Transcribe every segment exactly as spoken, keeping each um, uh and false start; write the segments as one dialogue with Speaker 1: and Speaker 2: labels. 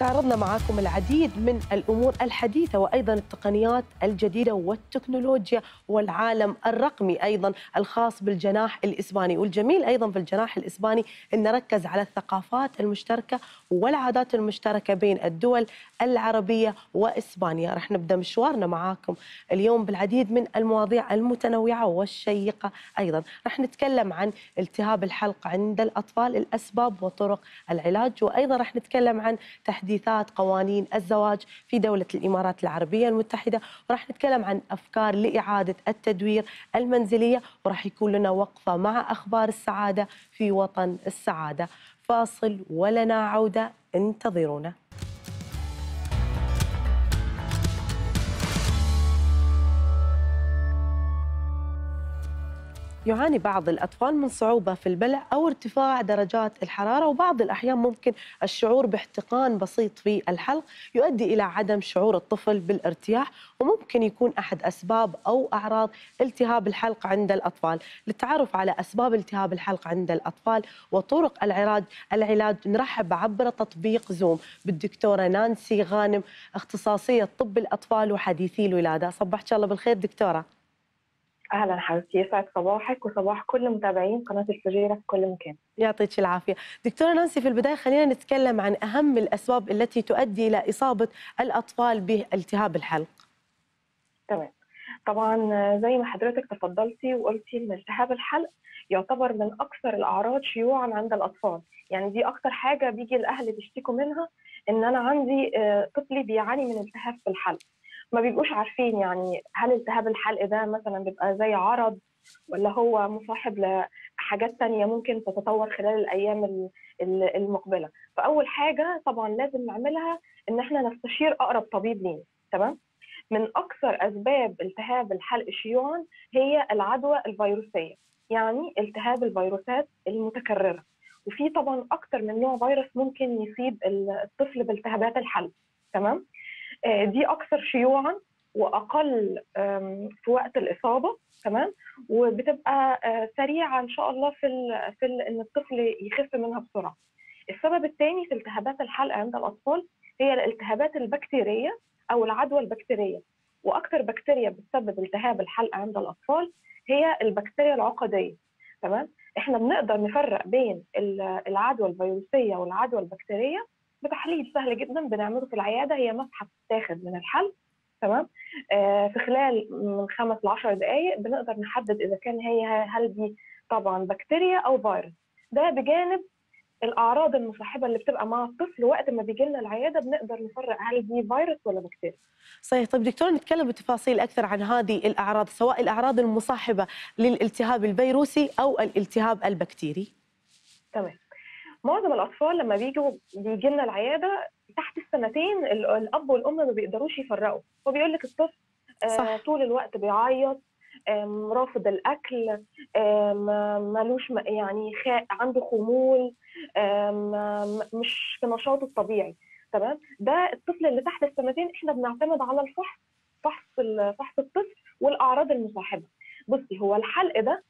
Speaker 1: استعرضنا معاكم العديد من الأمور الحديثة وأيضا التقنيات الجديدة والتكنولوجيا والعالم الرقمي أيضا الخاص بالجناح الإسباني. والجميل أيضا في الجناح الإسباني أن نركز على الثقافات المشتركة والعادات المشتركة بين الدول العربية وإسبانيا. رح نبدأ مشوارنا معاكم اليوم بالعديد من المواضيع المتنوعة والشيقة. أيضا رح نتكلم عن التهاب الحلق عند الأطفال، الأسباب وطرق العلاج، وأيضا رح نتكلم عن تحديثات قوانين الزواج في دولة الإمارات العربية المتحدة، وراح نتكلم عن أفكار لإعادة التدوير المنزلية، وراح يكون لنا وقفة مع أخبار السعادة في وطن السعادة. فاصل ولنا عودة، انتظرونا. يعاني بعض الأطفال من صعوبة في البلع أو ارتفاع درجات الحرارة، وبعض الأحيان ممكن الشعور باحتقان بسيط في الحلق يؤدي إلى عدم شعور الطفل بالارتياح، وممكن يكون أحد أسباب أو أعراض التهاب الحلق عند الأطفال. للتعرف على أسباب التهاب الحلق عند الأطفال وطرق العلاج العلاج نرحب عبر تطبيق زوم بالدكتورة نانسي غانم، اختصاصية طب الأطفال وحديثي الولادة. صبحك الله بالخير دكتورة.
Speaker 2: اهلا حبيبتي، يسعد صباحك وصباح كل متابعين قناه الفجيره في كل مكان.
Speaker 1: يعطيك العافيه. دكتوره نانسي، في البدايه خلينا نتكلم عن اهم الاسباب التي تؤدي الى اصابه الاطفال بالتهاب الحلق.
Speaker 2: تمام. طبعا زي ما حضرتك تفضلتي وقلتي ان التهاب الحلق يعتبر من اكثر الاعراض شيوعا عند الاطفال، يعني دي اكثر حاجه بيجي الاهل بيشتكوا منها، ان انا عندي طفلي بيعاني من التهاب في الحلق. ما بيبقوش عارفين يعني هل التهاب الحلق ده مثلا بيبقى زي عرض ولا هو مصاحب لحاجات تانية ممكن تتطور خلال الأيام المقبلة. فأول حاجة طبعا لازم نعملها إن احنا نستشير أقرب طبيب لينا. تمام. من أكثر أسباب التهاب الحلق شيوعا هي العدوى الفيروسية، يعني التهاب الفيروسات المتكررة، وفي طبعا أكثر من نوع فيروس ممكن يصيب الطفل بالتهابات الحلق. تمام. دي أكثر شيوعا وأقل في وقت الإصابة. تمام. وبتبقى سريعة إن شاء الله في ال في ال إن الطفل يخف منها بسرعة. السبب الثاني في التهابات الحلق عند الأطفال هي الالتهابات البكتيرية أو العدوى البكتيرية، وأكثر بكتيريا بتسبب التهاب الحلق عند الأطفال هي البكتيريا العقدية. تمام. إحنا بنقدر نفرق بين العدوى الفيروسية والعدوى البكتيرية بتحليل سهل جدا بنعمله في العياده، هي مسحه بتتاخد من الحلق. تمام. آه في خلال من خمس لعشر دقائق بنقدر نحدد اذا كان هي هل دي طبعا بكتيريا او فيروس. ده بجانب الاعراض المصاحبه اللي بتبقى مع الطفل وقت ما بيجي لنا العياده، بنقدر نفرق هل دي فيروس ولا بكتيريا.
Speaker 1: صحيح. طيب دكتور، نتكلم بتفاصيل اكثر عن هذه الاعراض، سواء الاعراض المصاحبه للالتهاب الفيروسي او الالتهاب البكتيري.
Speaker 2: تمام. معظم الاطفال لما بيجوا بيجي لنا العياده تحت السنتين الاب والام ما بيقدروش يفرقوا، وبيقول لك الطفل آه طول الوقت بيعيط، رافض الاكل، مالوش يعني عنده خمول، مش في نشاطه الطبيعي. تمام. ده الطفل اللي تحت السنتين احنا بنعتمد على الفحص، فحص فحص الطفل والاعراض المصاحبه. بصي، هو الحلق ده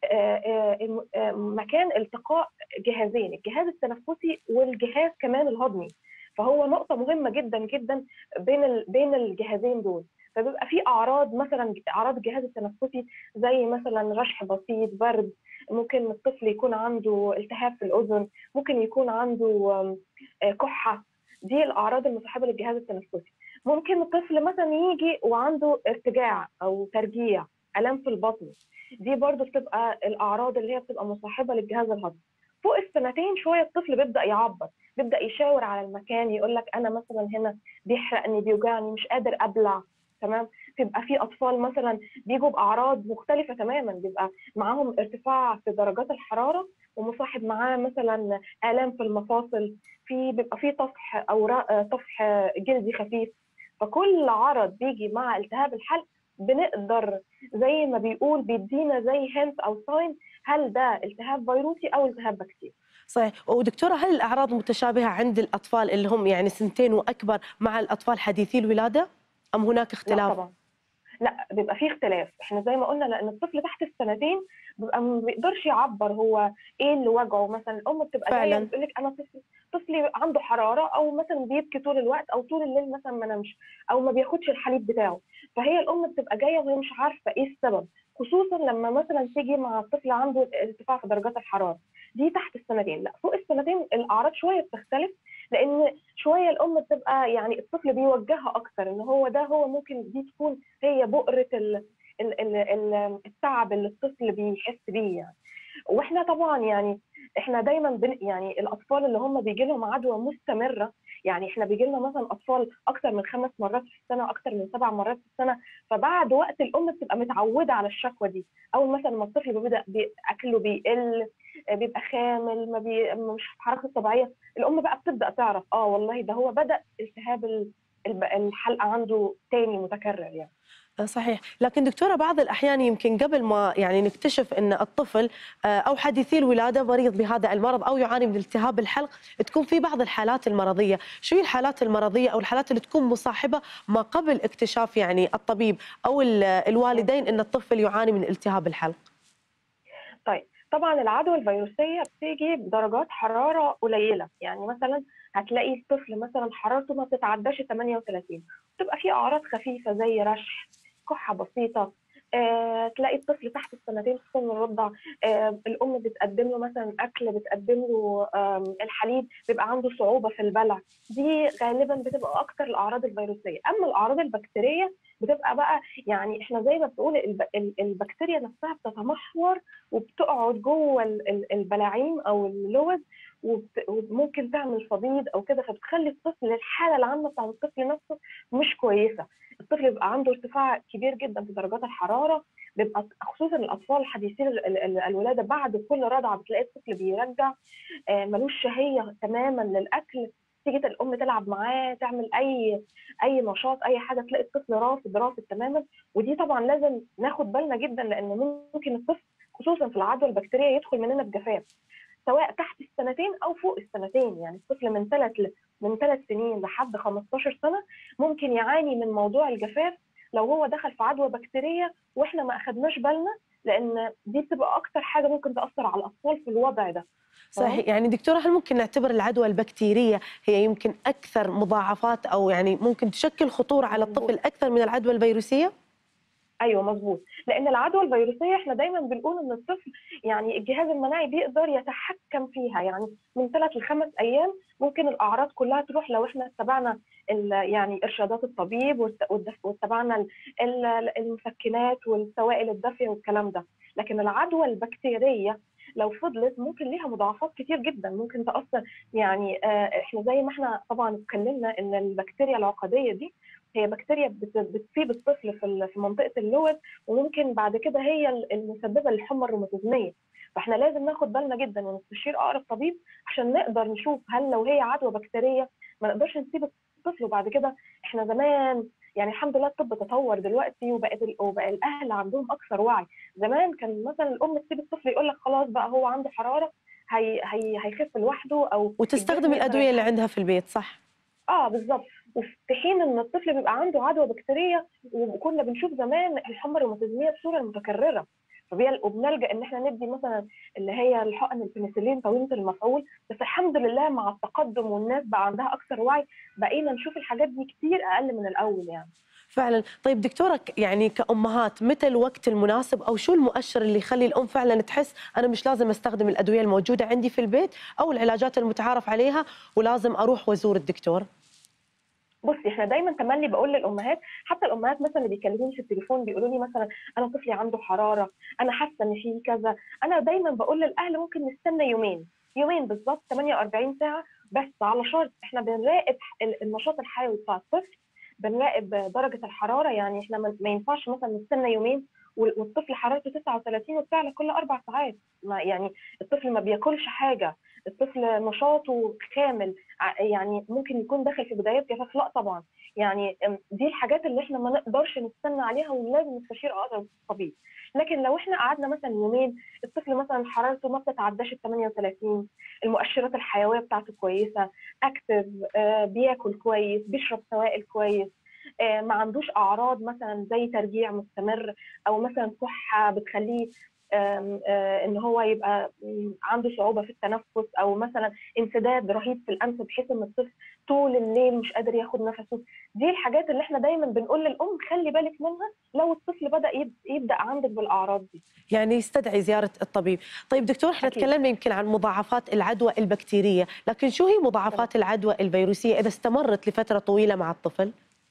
Speaker 2: مكان التقاء جهازين، الجهاز التنفسي والجهاز كمان الهضمي، فهو نقطة مهمة جدا جدا بين بين الجهازين دول. فبيبقى في أعراض، مثلا أعراض الجهاز التنفسي زي مثلا رشح بسيط، برد، ممكن الطفل يكون عنده التهاب في الأذن، ممكن يكون عنده كحة. دي الأعراض المصاحبة للجهاز التنفسي. ممكن الطفل مثلا يجي وعنده ارتجاع أو ترجيع، آلام في البطن، دي برضو بتبقى الأعراض اللي هي بتبقى مصاحبة للجهاز الهضمي. فوق السنتين شوية الطفل بيبدأ يعبر، بيبدأ يشاور على المكان، يقول لك أنا مثلا هنا بيحرقني، بيوجعني، مش قادر أبلع. تمام. بيبقى في أطفال مثلا بيجوا بأعراض مختلفة تماما، بيبقى معاهم ارتفاع في درجات الحرارة ومصاحب معاه مثلا آلام في المفاصل، في بيبقى في طفح أو طفح جلدي خفيف. فكل عرض بيجي مع التهاب الحلق بنقدر زي ما بيقول بيدينا زي هنت او ساين هل ده التهاب فيروسي او التهاب بكتيري.
Speaker 1: صحيح. ودكتوره، هل الاعراض متشابهه عند الاطفال اللي هم يعني سنتين واكبر مع الاطفال حديثي الولاده ام هناك اختلاف؟
Speaker 2: لا طبعا. لا بيبقى فيه اختلاف. احنا زي ما قلنا لان الطفل تحت السنتين بيبقى ما بيقدرش يعبر هو ايه اللي وجعه. مثلا الام بتبقى جايه
Speaker 1: فعلا.
Speaker 2: بتقول لك انا طفل طفلي عنده حراره، او مثلا بيبكي طول الوقت، او طول الليل مثلا ما نامش، او ما بياخدش الحليب بتاعه. فهي الام بتبقى جايه وهي مش عارفه ايه السبب، خصوصا لما مثلا تيجي مع الطفل عنده ارتفاع في درجات الحراره. دي تحت السنتين. لا فوق السنتين الاعراض شويه بتختلف، لان شويه الام بتبقى يعني الطفل بيوجهها اكتر ان هو ده هو ممكن دي تكون هي بؤره ال ال ال ال التعب اللي الطفل بيحس بيه يعني. واحنا طبعا يعني احنا دايما بن يعني الاطفال اللي هم بيجي لهم عدوى مستمره، يعني احنا بيجي لنا مثلا اطفال اكتر من خمس مرات في السنه، اكتر من سبع مرات في السنه. فبعد وقت الام بتبقى متعوده على الشكوى دي. اول مثلا ما الطفل بيبدا بي- اكله بيقل، بيبقى خامل، ما بي مش في حركه طبيعيه، الام بقى بتبدا تعرف اه والله ده هو بدا التهاب ال- الب- الحلقه عنده تاني متكرر يعني.
Speaker 1: آه، صحيح. لكن دكتورة بعض الأحيان يمكن قبل ما يعني نكتشف أن الطفل آه، أو حديثي الولادة مريض بهذا المرض أو يعاني من التهاب الحلق، تكون في بعض الحالات المرضية. شو هي الحالات المرضية أو الحالات اللي تكون مصاحبة ما قبل اكتشاف يعني الطبيب أو ال- الوالدين أن الطفل يعاني من التهاب الحلق؟
Speaker 2: طيب طبعا العدوى الفيروسيه بتيجي بدرجات حراره قليله، يعني مثلا هتلاقي الطفل مثلا حرارته ما بتتعداش ثمانية وثلاثين، بتبقى فيه اعراض خفيفه زي رشح، كحه بسيطه. آه، تلاقي الطفل تحت السنتين في سن الرضع، آه، الام بتقدم له مثلا اكل، بتقدم له آه، الحليب، بيبقى عنده صعوبه في البلع. دي غالبا بتبقى اكتر الاعراض الفيروسيه. اما الاعراض البكتيريه بتبقى بقى يعني احنا زي ما بنقول الب- ال- البكتيريا نفسها بتتمحور وبتقعد جوه ال- ال- البلاعيم او اللوز، وبت- وممكن تعمل صديد او كده، فبتخلي الطفل الحاله العامه بتاع الطفل نفسه مش كويسه. الطفل بيبقى عنده ارتفاع كبير جدا في درجات الحراره، بيبقى خصوصا الاطفال الحديثي ال- ال- الولاده بعد كل رضعه بتلاقي الطفل بيرجع، آه، ملوش شهيه تماما للاكل. تيجي الام تلعب معاه، تعمل اي اي نشاط اي حاجه، تلاقي الطفل رافض رافض تماما. ودي طبعا لازم ناخد بالنا جدا، لان ممكن الطفل خصوصا في العدوى البكتيريه يدخل مننا بجفاف، سواء تحت السنتين او فوق السنتين. يعني الطفل من ثلاث من ثلاث سنين لحد خمستاشر سنه ممكن يعاني من موضوع الجفاف لو هو دخل في عدوى بكتيريه واحنا ما اخدناش بالنا، لان دي بتبقى اكتر حاجه ممكن تاثر على الاطفال في الوضع ده. تمام.
Speaker 1: صحيح. يعني دكتورة، هل ممكن نعتبر العدوى البكتيرية هي يمكن أكثر مضاعفات أو يعني ممكن تشكل خطورة على الطفل
Speaker 2: مظبوط.
Speaker 1: أكثر من العدوى الفيروسية؟
Speaker 2: ايوه مظبوط، لان العدوى الفيروسيه احنا دايما بنقول ان الطفل يعني الجهاز المناعي بيقدر يتحكم فيها، يعني من ثلاث لخمس ايام ممكن الاعراض كلها تروح لو احنا اتبعنا يعني ارشادات الطبيب واتبعنا المسكنات والسوائل الدافيه والكلام ده. لكن العدوى البكتيريه لو فضلت ممكن ليها مضاعفات كتير جدا، ممكن تاثر. يعني احنا زي ما احنا طبعا اتكلمنا ان البكتيريا العقديه دي هي بكتيريا بتصيب الطفل في في منطقه اللوز، وممكن بعد كده هي المسببه للحمى الروماتيزميه. فاحنا لازم ناخد بالنا جدا ونستشير اقرب طبيب عشان نقدر نشوف هل لو هي عدوى بكتيريه ما نقدرش نسيب الطفل. وبعد كده احنا زمان يعني الحمد لله الطب تطور دلوقتي، وبقت وبقى الاهل عندهم اكثر وعي. زمان كان مثلا الام تسيب الطفل يقول لك خلاص بقى هو عنده حراره، هي هي هيخف لوحده، او الجسم
Speaker 1: وتستخدم
Speaker 2: يقدر
Speaker 1: الأدوية اللي
Speaker 2: يتحمل.
Speaker 1: عندها في البيت، صح؟
Speaker 2: اه بالظبط. وفي حين ان الطفل بيبقى عنده عدوى بكتيريه، وكنا بنشوف زمان الحمى الروماتيزميه بصوره متكرره، فبي- وبنلجا ان احنا ندي مثلا اللي هي الحقن البنسلين طويله المفعول. بس الحمد لله مع التقدم والناس بقى عندها اكثر وعي، بقينا نشوف الحاجات دي كتير اقل من الاول يعني.
Speaker 1: فعلا. طيب دكتورة، يعني كأمهات متى الوقت المناسب أو شو المؤشر اللي يخلي الأم فعلا تحس أنا مش لازم أستخدم الأدوية الموجودة عندي في البيت أو العلاجات المتعارف عليها ولازم أروح وأزور الدكتور؟
Speaker 2: بصي احنا دايما تملي بقول للامهات، حتى الامهات مثلا اللي بيكلموني في التليفون بيقولوا لي مثلا انا طفلي عنده حراره، انا حاسه ان فيه كذا، انا دايما بقول للاهل ممكن نستنى يومين، يومين بالظبط ثمانية وأربعين ساعه، بس على شرط احنا بنراقب النشاط الحيوي بتاع الطفل، بنراقب درجه الحراره. يعني احنا ما ينفعش مثلا نستنى يومين والطفل حرارته تسعة وثلاثين وبتعلى كل اربع ساعات. ما يعني الطفل ما بياكلش حاجه، الطفل نشاطه كامل، يعني ممكن يكون داخل في بدايات جفاف. لا طبعا، يعني دي الحاجات اللي احنا ما نقدرش نستنى عليها ولازم نستشير اقرب طبيب. لكن لو احنا قعدنا مثلا يومين الطفل مثلا حرارته ما بتتعداش ال ثمانية وثلاثين، المؤشرات الحيويه بتاعته كويسه، اكتف، آه، بياكل كويس، بيشرب سوائل كويس، آه، ما عندوش اعراض مثلا زي ترجيع مستمر، او مثلا كحه بتخليه آم، آه، ان هو يبقى م، عنده صعوبه في التنفس، او مثلا انسداد رهيب في الانف بحيث ان الطفل طول الليل مش قادر ياخد نفسه. دي الحاجات اللي احنا دايما بنقول للام خلي بالك منها لو الطفل بدا يب- يبدا عندك بالاعراض دي.
Speaker 1: يعني يستدعي زيارة الطبيب. طيب دكتور، احنا
Speaker 2: اكيد.
Speaker 1: تكلمنا يمكن عن مضاعفات العدوى البكتيرية، لكن شو هي
Speaker 2: تمام.
Speaker 1: مضاعفات العدوى الفيروسية إذا استمرت لفترة طويلة مع الطفل؟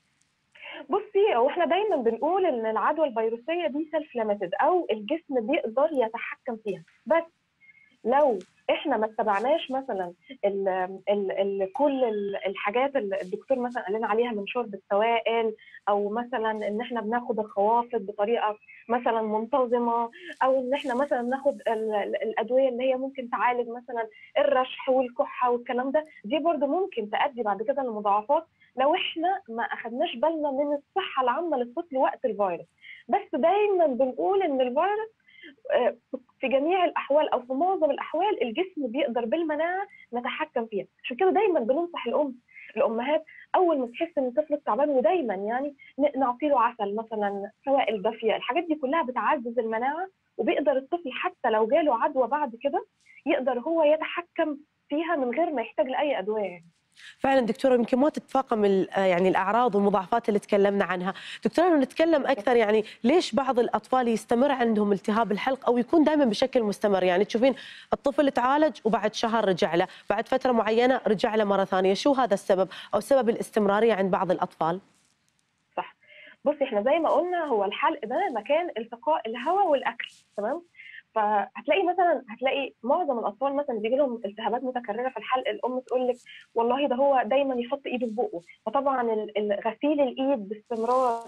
Speaker 2: بصي، هو احنا دايما بنقول ان العدوى الفيروسيه دي سيلف ليميتد، او الجسم بيقدر يتحكم فيها، بس لو احنا ما اتبعناش مثلا ال ال ال كل ال- الحاجات اللي الدكتور مثلا قال لنا عليها من شرب السوائل، او مثلا ان احنا بناخد الخوافض بطريقه مثلا منتظمه، او ان احنا مثلا ناخد ال- ال- الادويه اللي هي ممكن تعالج مثلا الرشح والكحه والكلام ده، دي برضو ممكن تؤدي بعد كده لمضاعفات لو احنا ما اخدناش بالنا من الصحه العامه للطفل وقت الفيروس. بس دايما بنقول ان الفيروس آه، في جميع الاحوال او في معظم الاحوال الجسم بيقدر بالمناعه نتحكم فيها. عشان كده دايما بننصح الام الامهات اول ما تحس ان طفلك تعبان، ودايما يعني نعطي له عسل مثلا، سوائل دافيه، الحاجات دي كلها بتعزز المناعه، وبيقدر الطفل حتى لو جاله عدوى بعد كده يقدر هو يتحكم فيها من غير ما يحتاج لاي ادويه يعني.
Speaker 1: فعلا دكتورة، يمكن ما تتفاقم ال- يعني الأعراض والمضاعفات اللي تكلمنا عنها. دكتورة، لو نتكلم أكثر، يعني ليش بعض الأطفال يستمر عندهم التهاب الحلق أو يكون دائما بشكل مستمر؟ يعني تشوفين الطفل تعالج وبعد شهر رجع له، بعد فترة معينة رجع له مرة ثانية، شو هذا السبب أو سبب الاستمرارية عند بعض الأطفال؟
Speaker 2: صح. بصي، احنا زي ما قلنا هو الحلق ده مكان التقاء الهواء والاكل، تمام؟ فهتلاقي مثلا هتلاقي معظم الاطفال مثلا بيجي لهم التهابات متكرره في الحلق، الام تقول لك والله ده هو دايما يحط ايده في بقه. فطبعا ال- ال- غسيل الايد باستمرار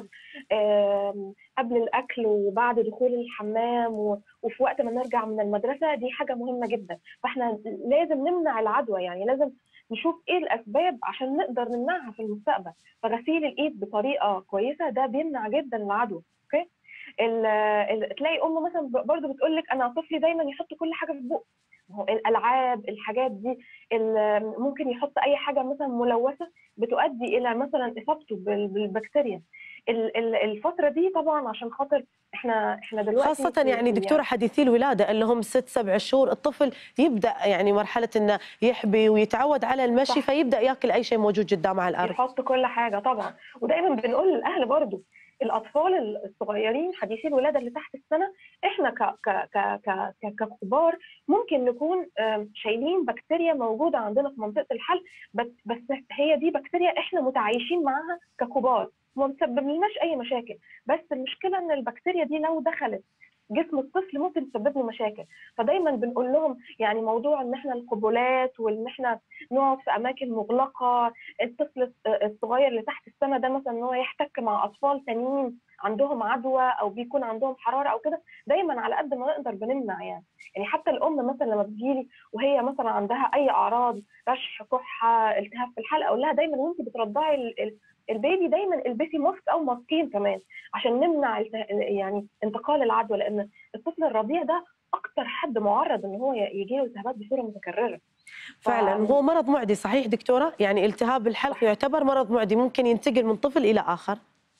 Speaker 2: آم، قبل الاكل وبعد دخول الحمام و- وفي وقت ما نرجع من المدرسه، دي حاجه مهمه جدا. فاحنا لازم نمنع العدوى، يعني لازم نشوف ايه الاسباب عشان نقدر نمنعها في المستقبل. فغسيل الايد بطريقه كويسه ده بيمنع جدا العدوى. اوكي. ال- ال- تلاقي ام مثلا برضو بتقول لك انا طفلي دايما يحط كل حاجه في بقه. ما هو الالعاب الحاجات دي ال- ممكن يحط اي حاجه مثلا ملوثه بتؤدي الى مثلا اصابته بال- بالبكتيريا. ال- ال- الفتره دي طبعا عشان خاطر احنا احنا دلوقتي
Speaker 1: خاصة
Speaker 2: في
Speaker 1: يعني
Speaker 2: في
Speaker 1: دكتورة حديثي الولادة اللي هم ست سبع شهور، الطفل يبدأ يعني مرحلة انه يحبي ويتعود على المشي،
Speaker 2: صح.
Speaker 1: فيبدأ ياكل اي شيء موجود قدامه على الارض.
Speaker 2: يحط كل حاجه طبعا. ودايما بنقول للاهل برضو الاطفال الصغيرين حديثي الولاده اللي تحت السنه، احنا ك ك ك ك ك- ككبار ممكن نكون آم، شايلين بكتيريا موجوده عندنا في منطقه الحلق، بس بس هي دي بكتيريا احنا متعايشين معاها ككبار وما بتسببلناش اي مشاكل. بس المشكله ان البكتيريا دي لو دخلت جسم الطفل ممكن تسبب له مشاكل. فدايما بنقول لهم يعني موضوع ان احنا القبلات وان احنا نقعد في اماكن مغلقه، الطفل الصغير اللي تحت السنه ده مثلا ان هو يحتك مع اطفال تانيين عندهم عدوى او بيكون عندهم حراره او كده، دايما على قد ما نقدر بنمنع يعني. يعني حتى الام مثلا لما بتجيلي وهي مثلا عندها اي اعراض رشح كحه التهاب في الحلقه، اقول لها دايما وانت بترضعي ال- ال- البيبي دايما البسي ماسك او ماسكين كمان عشان نمنع الته- يعني انتقال العدوى، لان الطفل الرضيع ده اكتر حد معرض ان هو يجي له التهابات بصوره متكرره. ف
Speaker 1: فعلا هو مرض معدي، صحيح دكتورة؟ يعني التهاب الحلق
Speaker 2: صح.
Speaker 1: يعتبر مرض معدي ممكن ينتقل من طفل إلى آخر.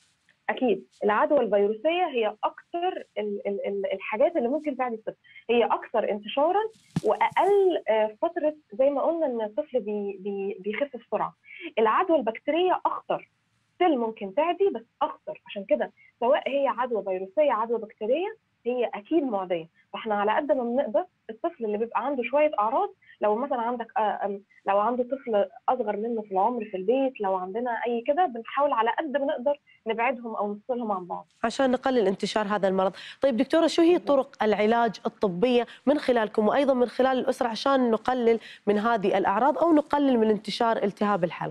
Speaker 2: اكيد العدوى الفيروسيه هي اكثر ال- ال- ال- الحاجات اللي ممكن تعدي الطفل، هي اكثر انتشارا واقل آه، فتره زي ما قلنا ان الطفل بي بي بيخف بسرعه. العدوى البكتيريه اخطر، ستيل ممكن تعدي بس اخطر. عشان كده سواء هي عدوى فيروسيه عدوى بكتيريه هي اكيد معديه. فاحنا على قد ما بنقدر الطفل اللي بيبقى عنده شويه اعراض، لو مثلا عندك آه، آم، لو عنده طفل اصغر منه في العمر في البيت، لو عندنا اي كده بنحاول على قد ما نقدر نبعدهم او نفصلهم عن بعض.
Speaker 1: عشان نقلل انتشار هذا المرض. طيب دكتورة، شو هي
Speaker 2: بالظبط.
Speaker 1: طرق العلاج الطبية من خلالكم وأيضا من خلال الأسرة عشان نقلل من هذه الأعراض أو نقلل من انتشار التهاب الحلق؟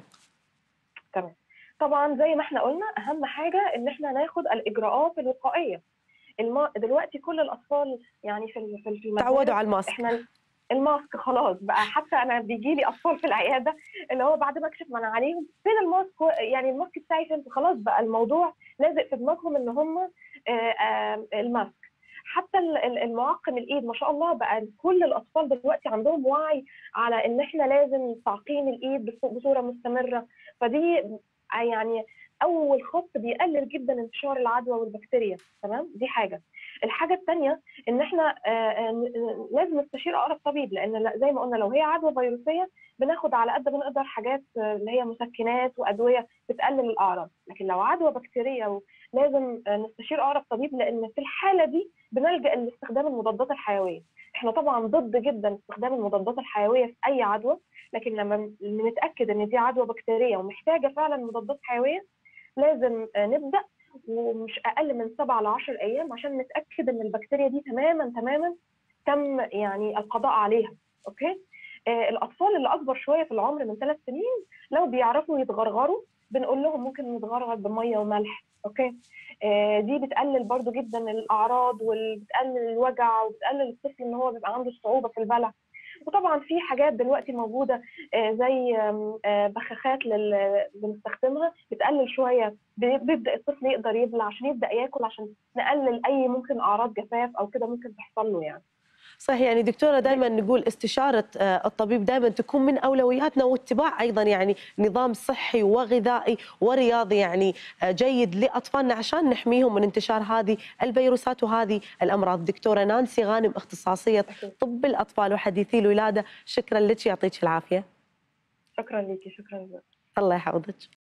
Speaker 2: تمام. طبعا زي ما احنا قلنا اهم حاجه ان احنا ناخد الاجراءات الوقائيه. الم... دلوقتي كل الاطفال يعني في ال- في في
Speaker 1: تعودوا
Speaker 2: المدارس
Speaker 1: على الماسك.
Speaker 2: احنا الماسك خلاص بقى. حتى انا بيجي لي اطفال في العياده اللي هو بعد ما اكشف من عليهم فين الماسك، و- يعني الماسك بتاعي فين، خلاص بقى الموضوع لازق في دماغهم ان هم آه، آه، الماسك. حتى ال- ال- المعقم الايد ما شاء الله بقى كل الاطفال دلوقتي عندهم وعي على ان احنا لازم تعقيم الايد بص- بصوره مستمره. فدي يعني اول خط بيقلل جدا انتشار العدوى والبكتيريا. تمام، دي حاجه. الحاجه الثانيه ان احنا آه، آه، لازم نستشير اقرب طبيب، لان زي ما قلنا لو هي عدوى فيروسيه بناخد على قد ما نقدر حاجات آه، اللي هي مسكنات وادويه بتقلل الاعراض، لكن لو عدوى بكتيريه لازم آه، نستشير اقرب طبيب، لان في الحاله دي بنلجا لاستخدام المضادات الحيويه. احنا طبعا ضد جدا استخدام المضادات الحيويه في اي عدوى، لكن لما نتاكد ان دي عدوى بكتيريه ومحتاجه فعلا مضادات حيويه لازم آه، نبدا، ومش اقل من سبعة ل عشرة ايام عشان نتاكد ان البكتيريا دي تماما تماما تم يعني القضاء عليها. اوكي. آه الاطفال اللي اكبر شويه في العمر من ثلاث سنين لو بيعرفوا يتغرغروا بنقول لهم ممكن نتغرغر بميه وملح. اوكي. آه دي بتقلل برضو جدا الاعراض وبتقلل الوجع وبتقلل الطفل ان هو بيبقى عنده صعوبه في البلع. وطبعا في حاجات دلوقتي موجوده آه، زي آم، آه، بخاخات لل- بنستخدمها بتقلل شويه، بيبدا الطفل يقدر يبلع عشان يبدا ياكل، عشان نقلل اي ممكن اعراض جفاف او كده ممكن تحصل له يعني.
Speaker 1: صحيح، يعني دكتورة دائما نقول استشارة آه، الطبيب دائما تكون من أولوياتنا، واتباع أيضا يعني نظام صحي وغذائي ورياضي يعني آه، جيد لأطفالنا عشان نحميهم من انتشار هذه الفيروسات وهذه الأمراض. دكتورة نانسي غانم، اختصاصية
Speaker 2: أكيد.
Speaker 1: طب الأطفال وحديثي الولادة، شكرا لك، يعطيك العافية.
Speaker 2: شكرا ليكي، شكرا لك.
Speaker 1: الله يحفظك.